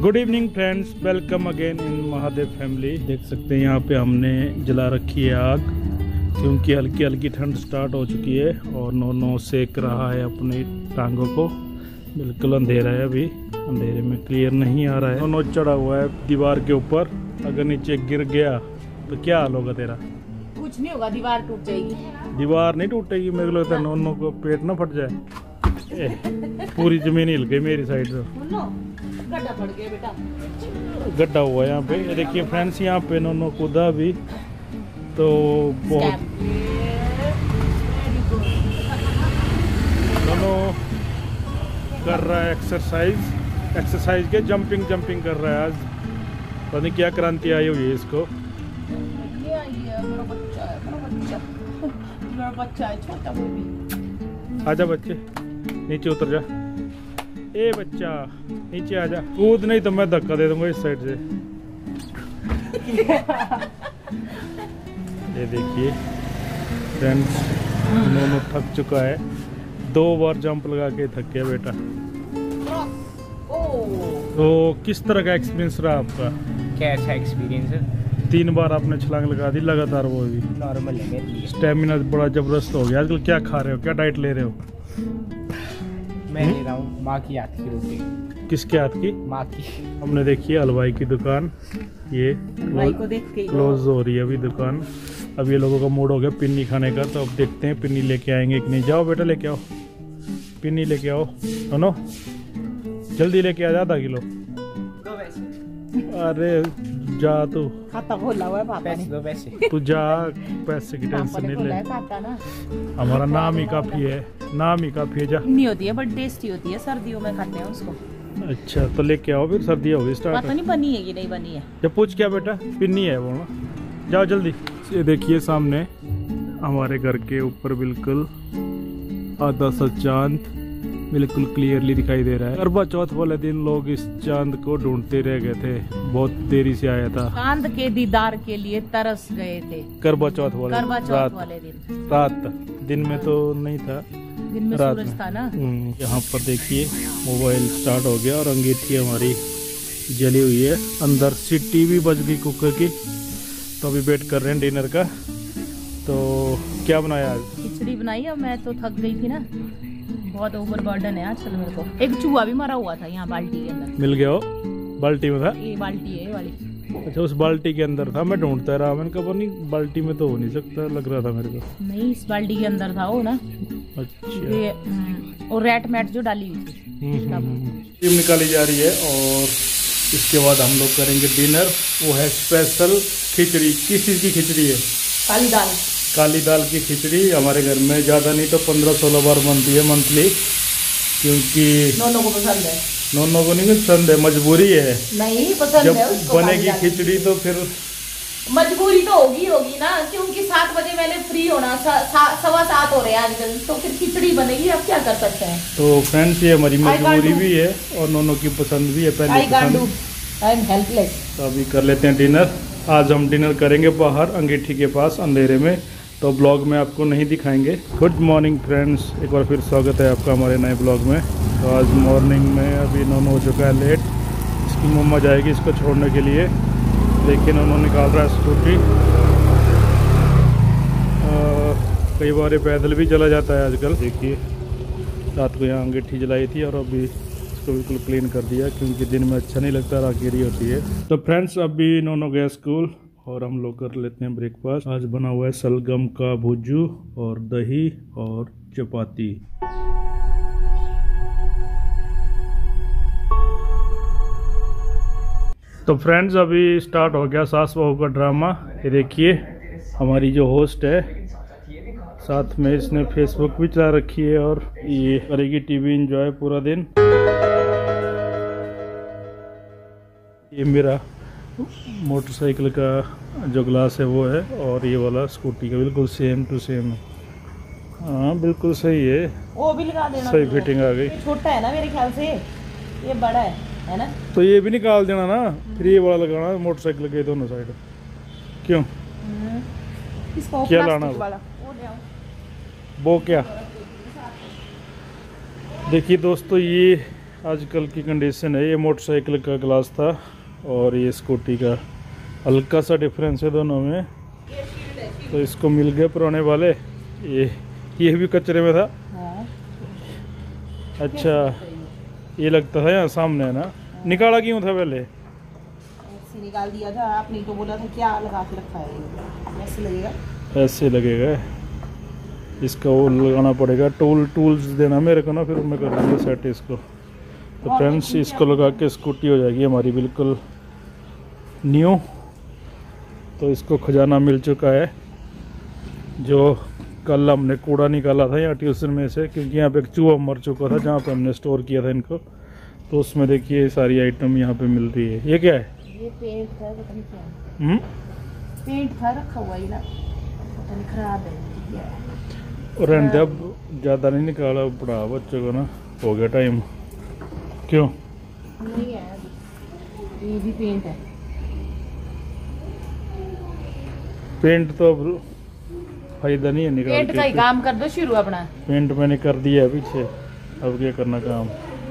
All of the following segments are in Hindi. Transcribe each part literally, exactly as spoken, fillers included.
Good evening friends, welcome again in Mahadev family. देख सकते हैं यहाँ पे हमने जला रखी है आग, क्योंकि हल्की हल्की ठंड स्टार्ट हो चुकी है और नो नो सेक रहा है अपनी टांगों को। बिल्कुल अंधेरा है, अभी अंधेरे में क्लियर नहीं आ रहा है। नो नो चढ़ा हुआ है दीवार के ऊपर, अगर नीचे गिर गया तो क्या हाल होगा तेरा? कुछ नहीं होगा, दीवार टूट जाएगी। दीवार नहीं टूटेगी, मेरे को लगता है नो नो को पेट ना फट जाए। ए, पूरी जमीन हिल गई मेरी साइड से। गड्ढा पड़ गया बेटा, गड्ढा हुआ है यहाँ पे। ये देखिए फ्रेंड्स, यहाँ पे नो नो कूदा भी तो बहुत दोनों कर रहा है एक्सरसाइज एक्सरसाइज के जंपिंग जंपिंग कर रहा है। आज पता नहीं क्या क्रांति आई हुई है इसको। ये आई है मेरा बच्चा है, मेरा बच्चा मेरा बच्चा है, छोटा बेबी। आजा बच्चे, नीचे उतर जा। ए बच्चा नीचे आजा, कूद नहीं तो मैं धक्का दे दूंगा इस साइड से। ये देखिए फ्रेंड्स, दोनों थक चुका है, दो बार जंप लगा के थक गया बेटा। तो किस तरह का एक्सपीरियंस रहा आपका? क्या अच्छा एक्सपीरियंस है? तीन बार आपने छलांग लगा दी लगातार, वो भी नॉर्मल है मेरे लिए। स्टेमिना बड़ा जबरदस्त हो गया। आजकल क्या खा रहे हो, क्या डाइट ले रहे हो? मैं ले रहा हूँ माँ की हाथ की रोटी। किसके हाथ की? माँ की। हमने देखी हलवाई की दुकान, ये भाई को देख के क्लोज हो रही है अभी दुकान। अब ये लोगों का मूड हो गया पिन्नी खाने का, तो अब देखते हैं पिन्नी लेके आएंगे कि नहीं। जाओ बेटा लेके आओ, पिन्नी लेके आओ। सुनो जल्दी लेके आ जा, आधा किलो। दो पैसे। अरे जा तू, खाता खोला हुआ है पापा पैसे ने। दो पैसे। तू जा, पैसे की पापा टेंशन ने नहीं खोला ले। है, खाता ना। हमारा नाम ही काफी है, नाम ही काफी है। जा। नहीं होती है बट टेस्टी होती है, सर्दियों में खाते हैं उसको। अच्छा तो लेके आओ, फिर सर्दी होगी स्टार्ट। पता नहीं बनी है कि नहीं बनी है। जब पूछ क्या बेटा, पिन्नी है वो ना। जाओ जल्दी। ये देखिए सामने हमारे घर के ऊपर बिल्कुल आधा सा चांद बिल्कुल क्लियरली दिखाई दे रहा है। करवा चौथ वाले दिन लोग इस चांद को ढूंढते रह गए थे, बहुत देरी से आया था। चांद के दीदार के लिए तरस गए थे। करवा चौथ वाले करवा दिन, चौथ रात वाले दिन। रात दिन में तो नहीं था, दिन में रात सूरज में था ना। हम्म, यहाँ पर देखिए मोबाइल स्टार्ट हो गया और अंगीठी हमारी जली हुई है। अंदर सीटी भी बज गई कुकर की। तो अभी वेट कर रहे हैं डिनर का। तो क्या बनाया आज? खिचड़ी बनाई है। मैं तो थक गई थी ना, बहुत ओवर बर्डन है आजकल मेरे को। एक चूहा भी मरा हुआ था यहाँ बाल्टी के अंदर। मिल गया हो? बाल्टी में था? ये बाल्टी है, ये वाली। अच्छा उस बाल्टी के अंदर था, मैं ढूंढता रहा। मैंने कहा नहीं बाल्टी में तो हो नहीं सकता, लग रहा था मेरे को। नहीं, इस बाल्टी के अंदर था वो ना। अच्छा ये हम्म, और रेट मैट जो डाली हुई थी। टीम निकाली जा रही है और इसके बाद हम लोग करेंगे डिनर। वो है स्पेशल खिचड़ी। किस चीज़ की खिचड़ी है? काली दाल। काली दाल की खिचड़ी। हमारे घर में ज़्यादा नहीं तो पंद्रह सोलह बार बनती है मंथली, क्योंकि दोनों को पसंद है। नोनो को नहीं पसंद है, मजबूरी है। नहीं पसंद जब है उसको बनेगी काली दाल। खिचड़ी तो फिर मजबूरी तो होगी होगी ना, क्योंकि सात बजे मैंने फ्री होना, सा, सा, सवा सात हो रहे हैं आजकल, तो फिर खिचड़ी बनेगी। अब क्या कर सकते हैं। तो फ्रेंड्स ये हमारी I can't मजबूरी do. भी है और नोनो की पसंद भी है, पहले आई कांट डू, पसंद। I am helpless. तो अभी कर लेते हैं डिनर। आज हम डिनर करेंगे बाहर अंगीठी के पास अंधेरे में, तो ब्लॉग में आपको नहीं दिखाएंगे। गुड मॉर्निंग फ्रेंड्स, एक बार फिर स्वागत है आपका हमारे नए ब्लॉग में। तो आज मॉर्निंग में अभी नोनो हो चुका है लेट। इसकी मम्मा जाएगी इसको छोड़ने के लिए, लेकिन उन्होंने निकाल रहा है स्कूटी। कई बार पैदल भी चला जाता है आजकल। देखिए रात को यहाँ अंगीठी जलाई थी और अभी इसको बिल्कुल क्लीन कर दिया, क्योंकि दिन में अच्छा नहीं लगता, राखीरी होती है। तो फ्रेंड्स अभी नोनो गया स्कूल और हम लोग कर लेते हैं ब्रेकफास्ट। आज बना हुआ है सलगम का भुज्जू और दही और चपाती। तो फ्रेंड्स अभी स्टार्ट हो गया सास बहू का ड्रामा। ये देखिए हमारी जो होस्ट है, साथ में इसने फेसबुक भी चला रखी है और ये करेगी टीवी एंजॉय पूरा दिन। ये मेरा मोटरसाइकिल का जो ग्लास है वो है, और ये वाला स्कूटी का बिल्कुल सेम टू सेम है। हाँ बिल्कुल सही है, वो भी लगा देना। सही फिटिंग आ गई। छोटा है ना मेरे ख्याल से, ये बड़ा है है ना। तो ये भी निकाल देना ना, फिर ये वाला लगाना मोटरसाइकिल के दोनों साइड। क्यों इसको क्या लाना वाला वो ले आओ। वो क्या? देखिए दोस्तों ये आजकल की कंडीशन है। ये मोटरसाइकिल का ग्लास था और ये स्कूटी का, हल्का सा डिफरेंस है दोनों में। तो इसको मिल गए पुराने वाले। ये ये भी कचरे में था। हाँ। अच्छा, ये लगता था यहाँ सामने है ना। निकाला क्यों था पहले? ऐसे निकाल दिया था आपने तो बोला था क्या लगा के रखा है, ऐसे लगेगा। ऐसे लगेगा, इसका वो लगाना पड़ेगा। टूल टूल्स देना मेरे को ना, फिर मैं कर दूँगा सेट इसको। तो फ्रेंड्स, इसको लगा के स्कूटी हो जाएगी हमारी बिल्कुल न्यू। तो इसको खजाना मिल चुका है। जो कल हमने कूड़ा निकाला था यहाँ ट्यूशन में से, क्योंकि यहाँ पे एक चूहा मर चुका था जहाँ पे हमने स्टोर किया था इनको। तो उसमें देखिए सारी आइटम यहाँ पे मिल रही है। ये क्या है? ये पेंट था, पता नहीं क्या है। हम्म, पेंट था रखा हुआ ही ना, पता नहीं खराब है क्या है। और रहने अब ज़्यादा नहीं निकाला, पड़ा बच्चों को ना, हो गया टाइम। क्यों? नहीं है अभी। ये भी पेंट है। पेंट तो अब फायदा नहीं है निकाल पेंट के। का ही काम कर दो शुरू अपना। पेंट मैंने कर दिया है पीछे, अब क्या करना काम।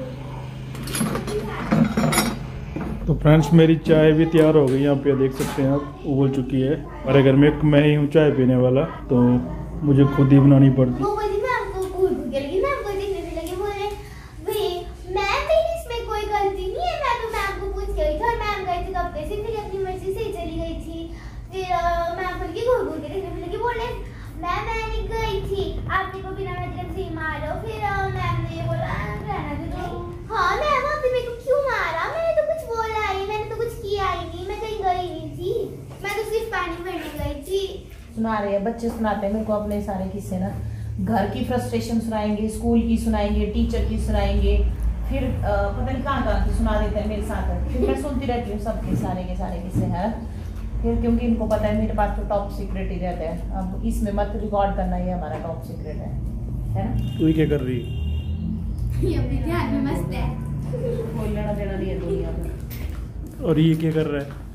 तो फ्रेंड्स, मेरी चाय भी तैयार हो गई। यहाँ पे देख सकते हैं आप, उबल चुकी है। और अगर मैं मैं ही हूँ चाय पीने वाला, तो मुझे खुद ही बनानी पड़ती। वो बोली मैं आपको भूल भूल लगी, मैं आपको देखने भी लगी, बोले वे मैम मेरी इसमें कोई गलती नहीं है, मैं तो मैम को पूछ गई थी और मैम गई थी कपड़े से, फिर अपनी मर्जी से ही चली गई थी। फिर मैम बोल के घूर घूर के देखने भी लगी, बोले मैम मैं नहीं गई थी, आपने को बिना मतलब से ही मारो। फिर मैम ने ये बोला रहना दे दो। हाँ मैम आपने मेरे को क्यों मारा, मैंने तो कुछ बोला ही, मैंने तो कुछ किया ही नहीं, मैं कहीं गई नहीं थी, मैं तो सिर्फ पानी भरने गई थी। सुना रहे हैं बच्चे, सुनाते हैं मेरे को अपने सारे किस्से ना। घर की फ्रस्ट्रेशन सुनाएंगे, स्कूल की सुनाएंगे, टीचर की सुनाएंगे, फिर आ, पता नहीं कहाँ कहाँ की सुना देते हैं मेरे साथ। फिर मैं सुनती रहती हूँ सबके सारे के सारे किस्से हैं। फिर क्योंकि इनको पता है मेरे पास तो टॉप सीक्रेट ही रहता है। अब इसमें मत रिकॉर्ड करना, ये हमारा टॉप सीक्रेट है, है ना। तू क्या कर रही है? ये अपने ध्यान में मस्त है। कोई लेना देना नहीं है दुनिया में। और ये क्या कर रहा है?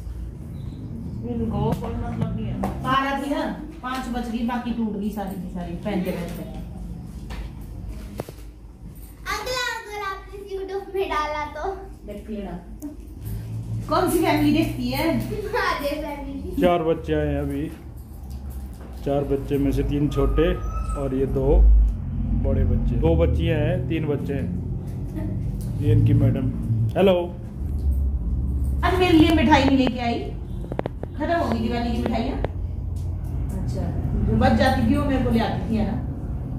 इनको कोई मतलब नहीं है। बारह थी ना, पाँच बज गई, बाकी टूट गई सारी की सारी पहनते पहनते। अगला अगर आपने यूट्यूब में डाला तो देख लेना। कौन सी फैमिली देखती है? हमारे फैमिली। चार बच्चे आए हैं अभी। चार बच्चे में से तीन छोटे और ये दो बड़े बच्चे। दो बच्चियां हैं, तीन बच्चे हैं। ये इनकी मैडम। हेलो। आज मेरे लिए मिठाई नहीं लेके आई, खत्म हो गई दिवाली की मिठाइयाँ। अच्छा, जो बच जाती थी वो मेरे को ले आती थी, है ना।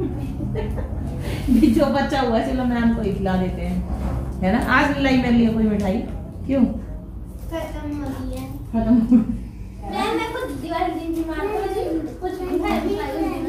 जो बच्चा हुआ चलो मैम को ही खिला देते हैं, है ना। आज लाई मेरे लिए कोई मिठाई, क्यों? खत्म हो गई है। खत्म हो गई। मैं मैं कुछ दिवाली दिन बीमार हो गई, कुछ मिठाई भी खाई ना।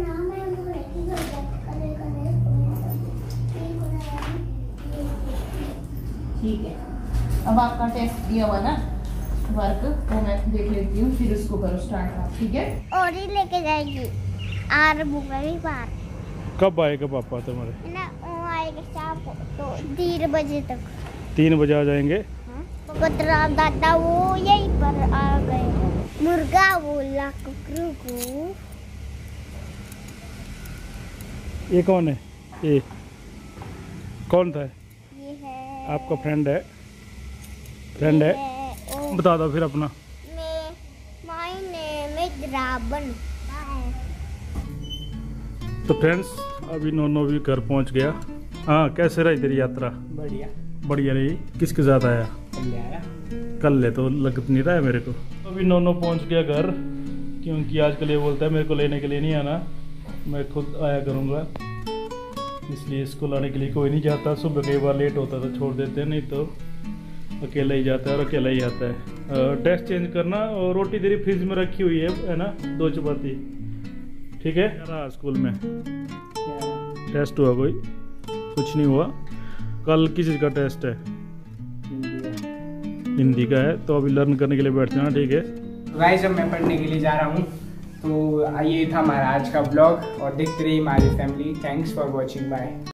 ठीक है, अब आपका टेस्ट दिया हुआ ना वर्क, वो मैं देख लेती हूँ, फिर उसको करो स्टार्ट आप, ठीक है। और ही लेके जाएगी आर बुका भी बाहर कब आएगा पापा तुम्हारे? ना, वो आएगा शाम को तो तीन बजे तक। तीन बजे आ जाएंगे। भगत राम दादा वो यहीं पर आ गए। मुर्गा बोला कुकरू को। ये कौन है? ये कौन था? ये है आपका फ्रेंड है? फ्रेंड है? ओ, बता दो फिर अपना। मैं माय नेम इज रावण। तो फ्रेंड्स, अभी नोनो भी घर पहुंच गया। हाँ, कैसे रही तेरी यात्रा? बढ़िया। बढ़िया रही। किसके साथ आया? ले आया। कल ले तो लग नहीं रहा है मेरे को। अभी नोनो पहुंच गया घर, क्योंकि आजकल ये बोलता है मेरे को लेने के लिए नहीं आना, मैं खुद आया करूँगा। इसलिए इसको लाने के लिए कोई नहीं जाता। सुबह कई बार लेट होता था, छोड़ देते हैं, नहीं तो अकेला ही जाता है और अकेला ही आता है। ड्रेस चेंज करना, और रोटी तेरी फ्रिज में रखी हुई है है ना, दो चपाती, ठीक है। रहा स्कूल में टेस्ट हुआ कोई? कुछ नहीं हुआ। कल किस चीज़ का टेस्ट है? हिंदी का है। तो अभी लर्न करने के लिए बैठ जाना, ठीक है। गाइस, अब मैं पढ़ने के लिए जा रहा हूँ। तो ये था हमारा आज का ब्लॉग, और देखते रहिए हमारी family. Thanks for watching, bye.